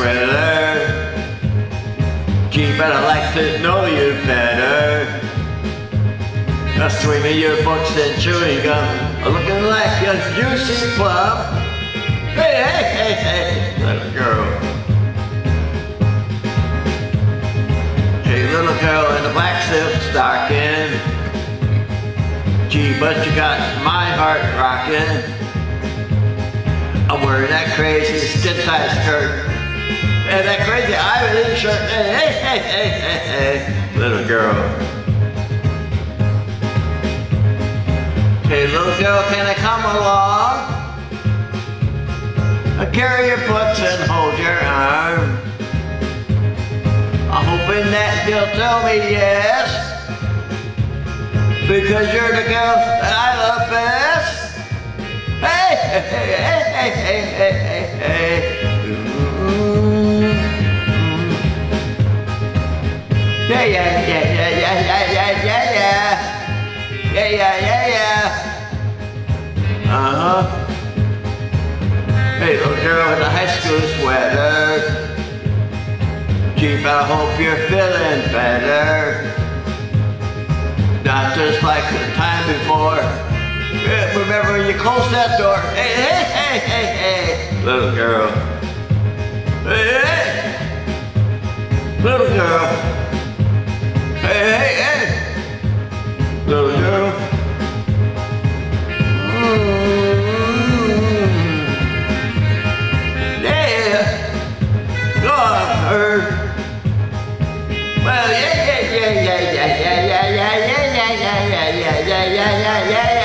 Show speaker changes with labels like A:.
A: sweater. Gee, but I'd like to know you better. Now swinging your books and chewing gum, looking like a juicy plum. Hey, hey, hey, hey, little girl. Hey, little girl in the black silk stocking. Gee, but you got my heart rocking. I'm wearing that crazy skin-tight skirt and that crazy Ivy shirt. Hey, hey, hey, hey, hey, hey, little girl. Hey, little girl, can I come along? I'll carry your books and hold your arm. I'm hoping that you'll tell me yes, because you're the girl that I love best. Hey, hey, hey, hey, hey, hey, hey, hey. Yeah, yeah, yeah, yeah, yeah, yeah, yeah, yeah, yeah. Yeah, yeah, yeah, yeah. Uh-huh. Hey, little girl in a high school sweater. Gee, but I hope you're feeling better. Not just like the time before. Remember when you closed that door? Hey, hey, hey, hey, hey, little girl. Hey, hey, little girl. Hey, hey, hey, little girl. Yeah, go on, her. Well, yeah, yeah, yeah, yeah, yeah, yeah, yeah, yeah, yeah, yeah, yeah, yeah, yeah, yeah, yeah, yeah.